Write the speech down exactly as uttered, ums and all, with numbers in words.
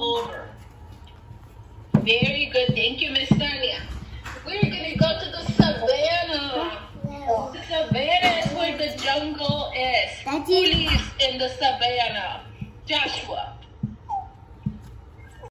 all over. Very good. Thank you, Miss Tanya. We're going to go to the savannah. The savannah is where the jungle is. Who lives in the savannah? Joshua.